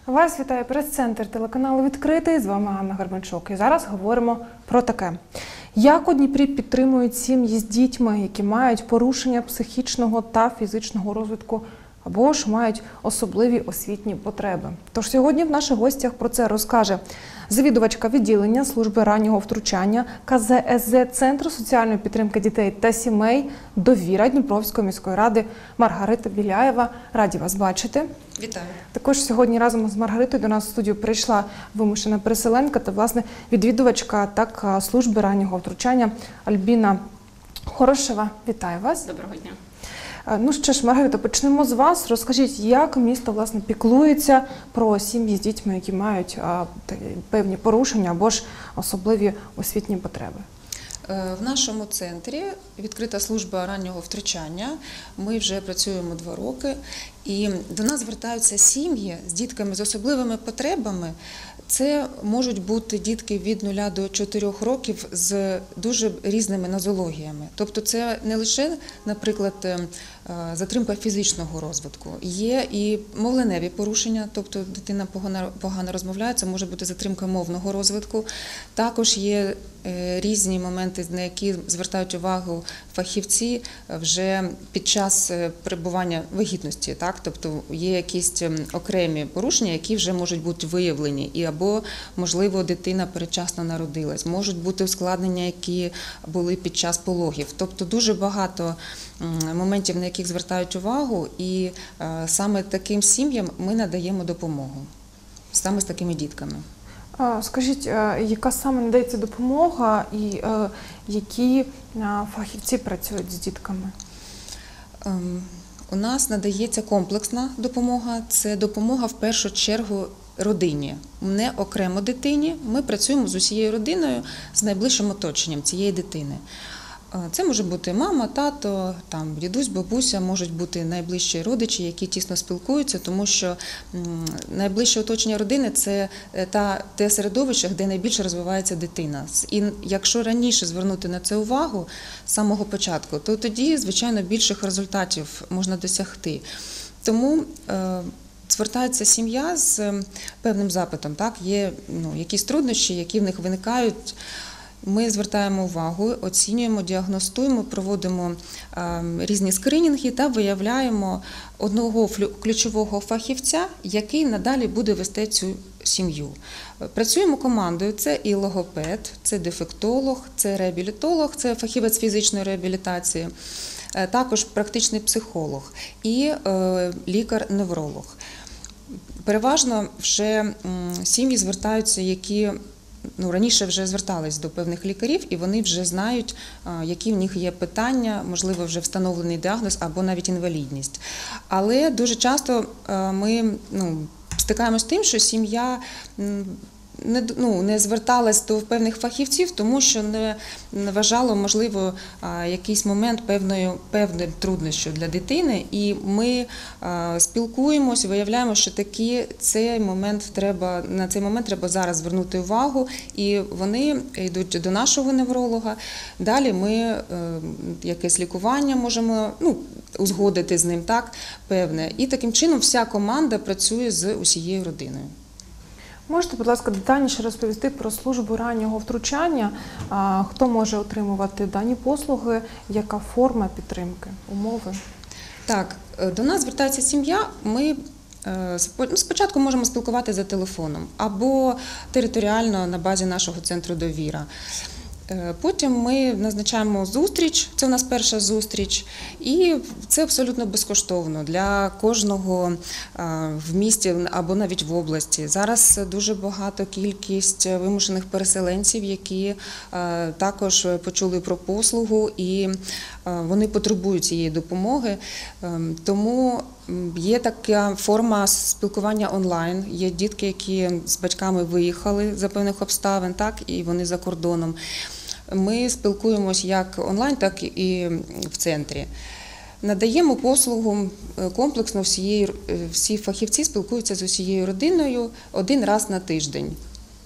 Вас вітає прес-центр телеканалу «Відкритий». З вами Анна Гарбанчук. І зараз говоримо про таке. Як у Дніпрі підтримують сім'ї з дітьми, які мають порушення психічного та фізичного розвитку, або ж мають особливі освітні потреби. Тож сьогодні в наших гостях про це розкаже завідувачка відділення служби раннього втручання КЗСЗ Центру соціальної підтримки дітей та сімей «Довіра» Дніпровської міської ради Маргарита Біляєва. Раді вас бачити. Вітаю. Також сьогодні разом з Маргаритою до нас в студію прийшла вимушена переселенка та, власне, відвідувачка служби раннього втручання Альбіна Хорошева. Вітаю вас. Доброго дня. Ну що ж, Маргарита, почнемо з вас. Розкажіть, як місто, власне, піклується про сім'ї з дітьми, які мають певні порушення або ж особливі освітні потреби? В нашому центрі відкрита служба раннього втручання. Ми вже працюємо 2 роки, і до нас звертаються сім'ї з дітками з особливими потребами. Це можуть бути дітки від 0 до 4 років з дуже різними нозологіями. Тобто це не лише, наприклад, затримка фізичного розвитку. Є і мовленеві порушення, тобто дитина погано розмовляє, це може бути затримка мовного розвитку. Також є різні моменти, на які звертають увагу фахівці вже під час перебування вагітності. Так? Тобто є якісь окремі порушення, які вже можуть бути виявлені, або, можливо, дитина передчасно народилась. Можуть бути ускладнення, які були під час пологів. Тобто дуже багато моментів, на яких звертають увагу, і саме таким сім'ям ми надаємо допомогу, саме з такими дітками. Скажіть, яка саме надається допомога і які фахівці працюють з дітками? У нас надається комплексна допомога. Це допомога в першу чергу родині, не окремо дитині. Ми працюємо з усією родиною, з найближчим оточенням цієї дитини. Це може бути мама, тато, дідусь, бабуся, можуть бути найближчі родичі, які тісно спілкуються, тому що найближче оточення родини – це те середовище, де найбільше розвивається дитина. І якщо раніше звернути на це увагу з самого початку, то тоді, звичайно, більших результатів можна досягти. Тому звертається сім'я з певним запитом, так? Є якісь труднощі, які в них виникають. Ми звертаємо увагу, оцінюємо, діагностуємо, проводимо різні скринінги та виявляємо одного ключового фахівця, який надалі буде вести цю сім'ю. Працюємо командою, це і логопед, це дефектолог, це реабілітолог, це фахівець фізичної реабілітації, також практичний психолог і лікар-невролог. Переважно вже сім'ї звертаються, які раніше вже звертались до певних лікарів, і вони вже знають, які в них є питання, можливо, вже встановлений діагноз або навіть інвалідність. Але дуже часто ми стикаємося з тим, що сім'я не зверталась до певних фахівців, тому що не вважало, можливо, якийсь момент певним труднощів для дитини. І ми спілкуємося, виявляємо, що на цей момент треба зараз звернути увагу, і вони йдуть до нашого невролога. Далі ми якесь лікування можемо узгодити з ним, так, певне. І таким чином вся команда працює з усією родиною. Можете, будь ласка, детальніше розповісти про службу раннього втручання? Хто може отримувати дані послуги? Яка форма підтримки, умови? Так, до нас звертається сім'я, ми спочатку можемо спілкуватися за телефоном або територіально на базі нашого центру «Довіра». Потім ми назначаємо зустріч, це у нас перша зустріч, і це абсолютно безкоштовно для кожного в місті або навіть в області. Зараз дуже багато кількість вимушених переселенців, які також почули про послугу і вони потребують цієї допомоги. Тому є така форма спілкування онлайн. Є дітки, які з батьками виїхали за певних обставин, так, і вони за кордоном. Ми спілкуємося як онлайн, так і в центрі. Надаємо послугу комплексно, всі фахівці спілкуються з усією родиною 1 раз на тиждень.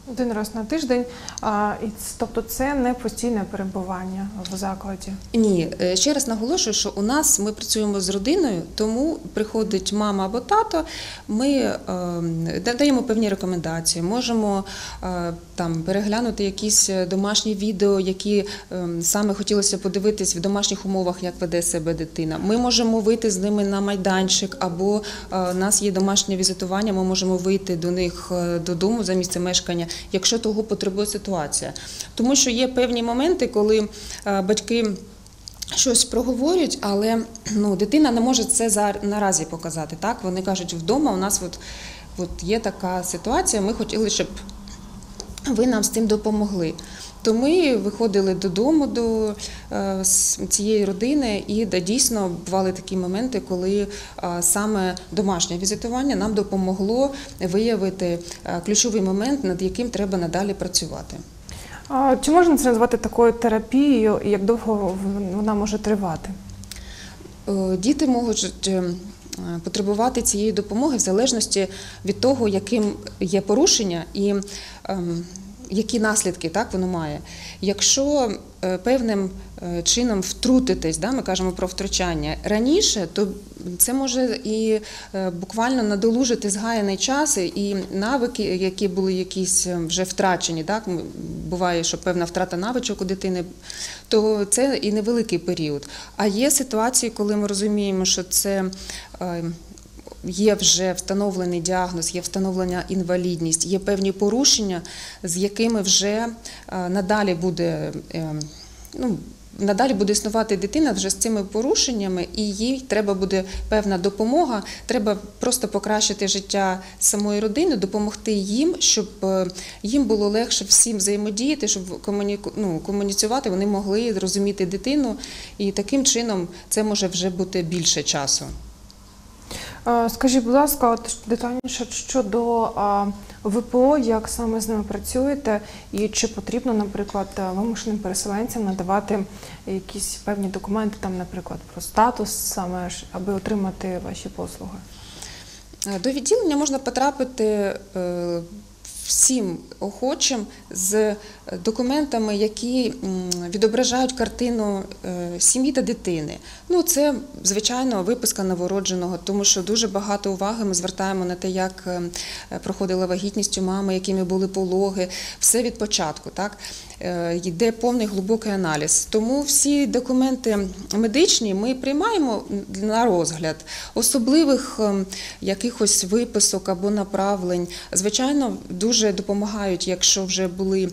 Один раз на тиждень, тобто це не постійне перебування в закладі. Ні, ще раз наголошую, що у нас ми працюємо з родиною, тому приходить мама або тато, ми даємо певні рекомендації, можемо там переглянути якісь домашні відео, які саме хотілося подивитись в домашніх умовах, як веде себе дитина. Ми можемо вийти з ними на майданчик, або у нас є домашнє візитування, ми можемо вийти до них додому за місце мешкання, якщо того потребує ситуація. Тому що є певні моменти, коли батьки щось проговорюють, але дитина не може це наразі показати. Так? Вони кажуть, вдома у нас от є така ситуація, ми хотіли, щоб ви нам з цим допомогли. То ми виходили додому до цієї родини, і дійсно бували такі моменти, коли саме домашнє візитування нам допомогло виявити ключовий момент, над яким треба надалі працювати. Чи можна це назвати такою терапією, і як довго вона може тривати? Діти можуть потребувати цієї допомоги в залежності від того, яким є порушення і які наслідки воно має. Якщо певним чином втрутитись, ми кажемо про втручання, раніше, то це може і буквально надолужити згаяний час, і навики, які були якісь вже втрачені, буває, що певна втрата навичок у дитини, то це і невеликий період. А є ситуації, коли ми розуміємо, що це є вже встановлений діагноз, є встановлена інвалідність, є певні порушення, з якими вже надалі буде існувати дитина вже з цими порушеннями, і їй треба буде певна допомога, треба просто покращити життя самої родини, допомогти їм, щоб їм було легше всім взаємодіяти, щоб комуніцювати, вони могли розуміти дитину, і таким чином це може вже бути більше часу. Скажіть, будь ласка, детальніше щодо ВПО, як саме з ними працюєте, і чи потрібно, наприклад, вимушеним переселенцям надавати якісь певні документи, наприклад, про статус саме, аби отримати ваші послуги? До відділення можна потрапити всім охочим з документами, які відображають картину сім'ї та дитини. Це, звичайно, виписка новородженого, тому що дуже багато уваги ми звертаємо на те, як проходила вагітність у мами, якими були пологи, все від початку. Йде повний глибокий аналіз. Тому всі документи медичні ми приймаємо на розгляд. Особливих якихось виписок або направлень, звичайно, дуже допомагають, якщо вже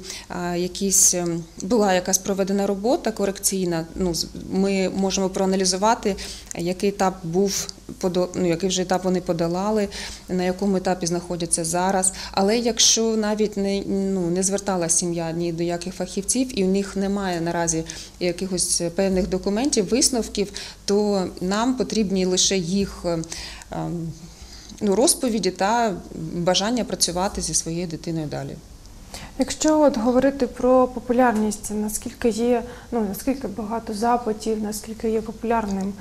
була якась проведена робота корекційна, ми можемо проаналізувати, який етап був, який вже етап вони подолали, на якому етапі знаходяться зараз. Але якщо навіть не звертала сім'я ні до яких фахівців, і у них немає наразі якихось певних документів, висновків, то нам потрібні лише їх розповіді та бажання працювати зі своєю дитиною далі. Якщо говорити про популярність, наскільки багато запитів, наскільки є популярним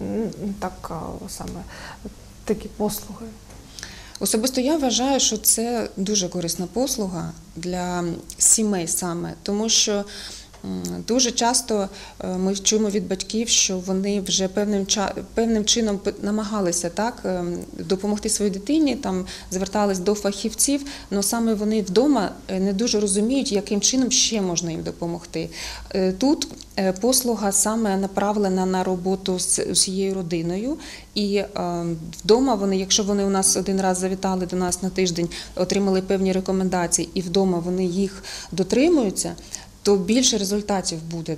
такі послуги? Особисто я вважаю, що це дуже корисна послуга для сімей саме, тому що дуже часто ми чуємо від батьків, що вони вже певним чином намагалися допомогти своїй дитині, звертались до фахівців, але саме вони вдома не дуже розуміють, яким чином ще можна їм допомогти. Тут послуга саме направлена на роботу з усією родиною, і вдома вони, якщо вони у нас один раз завітали до нас на тиждень, отримали певні рекомендації, і вдома вони їх дотримуються, то більше результатів буде.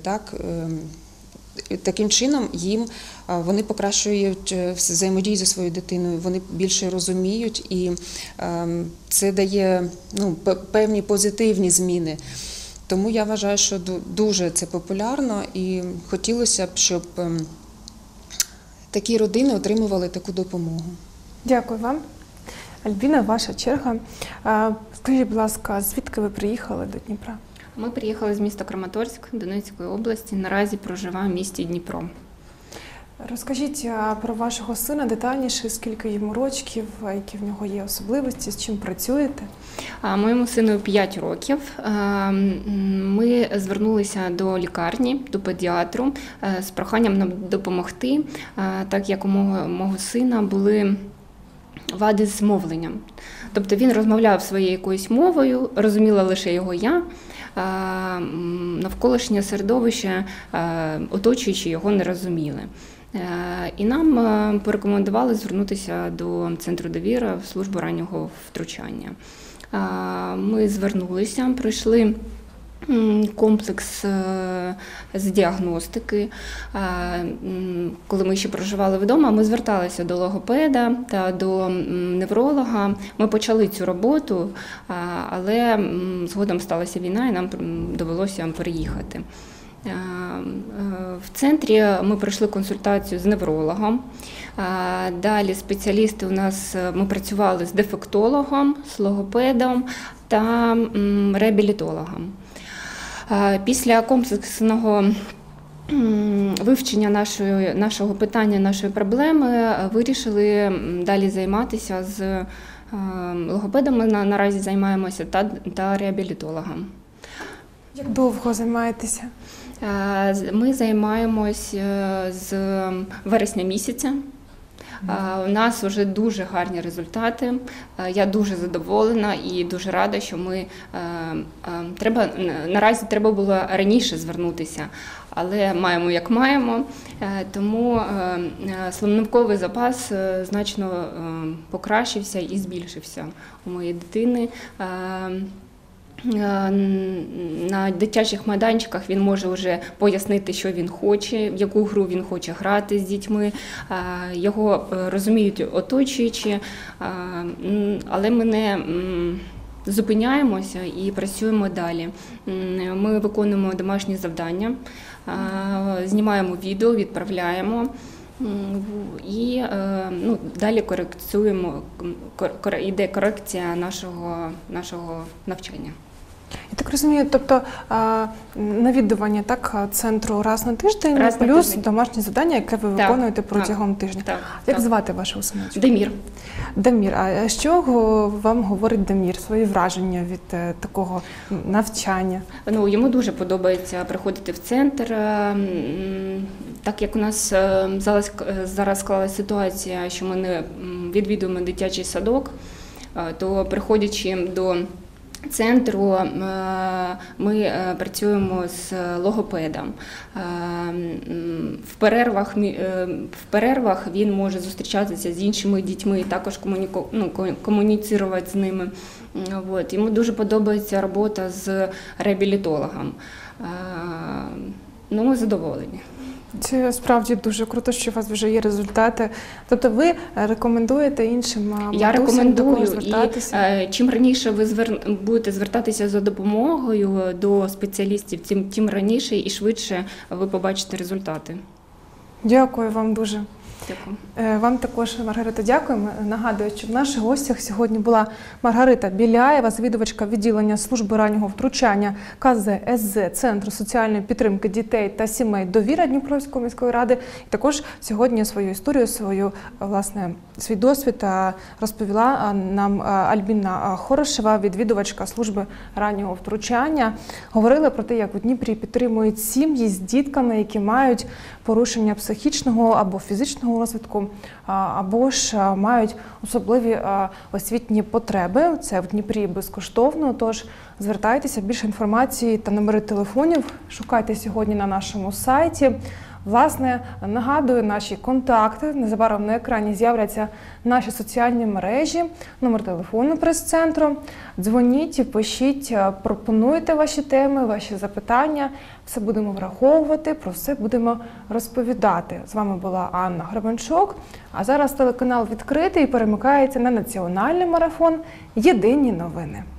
Таким чином вони покращують взаємодію зі своєю дитиною, вони більше розуміють, і це дає певні позитивні зміни. Тому я вважаю, що дуже це популярно, і хотілося б, щоб такі родини отримували таку допомогу. Дякую вам. Альбіна, ваша черга. Скажіть, будь ласка, звідки ви приїхали до Дніпра? Ми приїхали з міста Краматорськ Донецької області. Наразі проживаємо в місті Дніпро. Розкажіть про вашого сина детальніше, скільки йому років, які в нього є особливості, з чим працюєте? Моєму сину 5 років. Ми звернулися до лікарні, до педіатру з проханням нам допомогти, так як у мого сина були вади з мовленням. Тобто він розмовляв своєю якоюсь мовою, розуміла лише його я, навколишнє середовище, оточуючи його, не розуміли. І нам порекомендували звернутися до Центру довіри в службу раннього втручання. Ми звернулися, пройшли комплекс з діагностики. Коли ми ще проживали вдома, ми зверталися до логопеда та до невролога. Ми почали цю роботу, але згодом сталася війна і нам довелося переїхати. В центрі ми пройшли консультацію з неврологом. Далі спеціалісти у нас, ми працювали з дефектологом, з логопедом та реабілітологом. Після комплексного вивчення нашого питання, нашої проблеми, вирішили далі займатися з логопедом, ми наразі займаємося, та реабілітологом. Як довго займаєтеся? Ми займаємось з вересня місяця. У нас вже дуже гарні результати. Я дуже задоволена і дуже рада, що наразі треба було раніше звернутися, але маємо як маємо. Тому словниковий запас значно покращився і збільшився у моєї дитини. На дитячих майданчиках він може вже пояснити, що він хоче, в яку гру він хоче грати з дітьми. Його розуміють оточуючі, але ми не зупиняємося і працюємо далі. Ми виконуємо домашні завдання, знімаємо відео, відправляємо. І далі йде корекція нашого навчання. Я так розумію, тобто навідування центру раз на тиждень, плюс домашні завдання, яке ви виконуєте протягом тижня. Як звати вашого синочка? Дамір. Дамір, а що вам говорить Дамір, свої враження від такого навчання? Йому дуже подобається приходити в центр. Так як у нас зараз склалася ситуація, що ми не відвідуємо дитячий садок, то приходячи до центру, ми працюємо з логопедом. В перервах він може зустрічатися з іншими дітьми і також комуніцирувати з ними. Йому дуже подобається робота з реабілітологом. Ми задоволені. Це справді дуже круто, що у вас вже є результати. Тобто ви рекомендуєте іншим матусям до кого звертатися? І чим раніше ви будете звертатися за допомогою до спеціалістів, тим раніше і швидше ви побачите результати. Дякую вам дуже. Дякую. Вам також, Маргарита, дякуємо. Нагадую, що в наших гостях сьогодні була Маргарита Біляєва, завідувачка відділення служби раннього втручання КЗСЗ Центру соціальної підтримки дітей та сімей «Довіра» Дніпровської міської ради. І також сьогодні свою історію, свій досвід розповіла нам Альбіна Хорошева, відвідувачка служби раннього втручання. Говорили про те, як у Дніпрі підтримують сім'ї з дітками, які мають порушення психічного або фізичного розвитку, або ж мають особливі освітні потреби. Це в Дніпрі безкоштовно, тож звертайтеся, більше інформації та номери телефонів шукайте сьогодні на нашому сайті. Власне, нагадую наші контакти. Незабаром на екрані з'являться наші соціальні мережі, номер телефону прес-центру. Дзвоніть, пишіть, пропонуйте ваші теми, ваші запитання. Все будемо враховувати, про все будемо розповідати. З вами була Анна Горбанчук. А зараз телеканал відкритий і перемикається на національний марафон «Єдині новини».